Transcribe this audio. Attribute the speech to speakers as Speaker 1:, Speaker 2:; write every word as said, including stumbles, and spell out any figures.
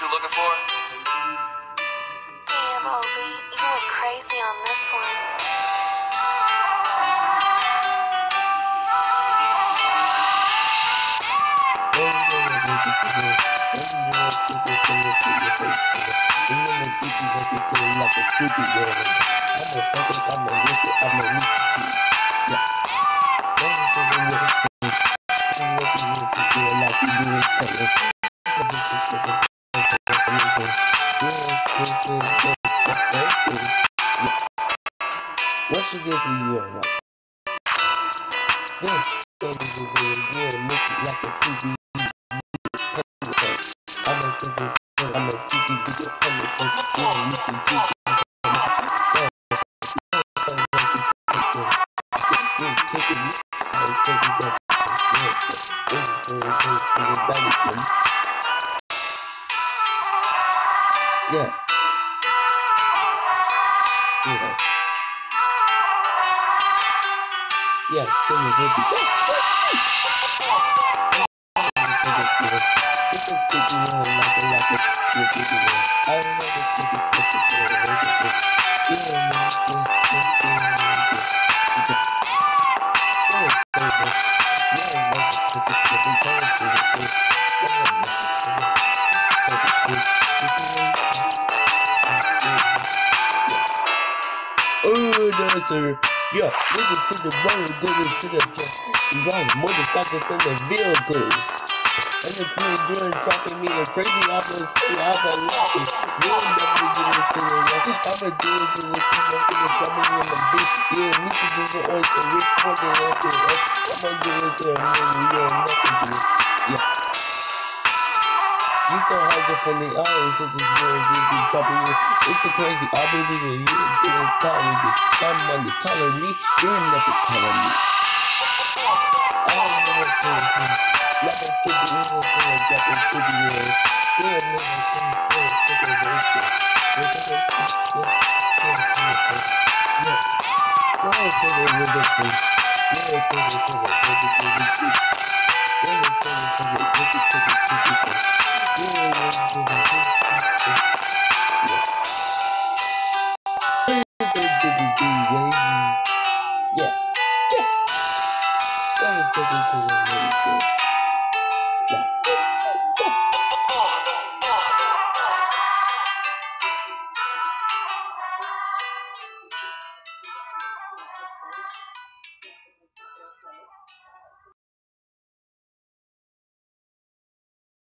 Speaker 1: you looking for?
Speaker 2: Damn, Obi, you went crazy on this one.
Speaker 3: What should give you a right? This is a good good make it like a T V. I'm a T V, I'm a T V video public. Yeah, you can do it. Yeah. Yeah. Yeah, so you did it. It's a big one, like a like a big one. I don't know if it's a big one. Yeah, man. Oh, no, sir. Yeah, niggas to the road, niggas to the truck, driving motorcycles and the vehicles. And the crew doing traffic me the crazy. I'm gonna say I'm a lucky. You ain't never get this to the rock. I'ma do it to the people to the drumming in the beat. Yeah, messages are always a recording after us. I'ma do it to the movie, you don't nothing to it. Yeah. You so hard to find the hours of this world, we be dropping you. It's a crazy, I believe that you didn't tolerate it. Someone to tolerate me, you're never tolerate me. I don't know what to do.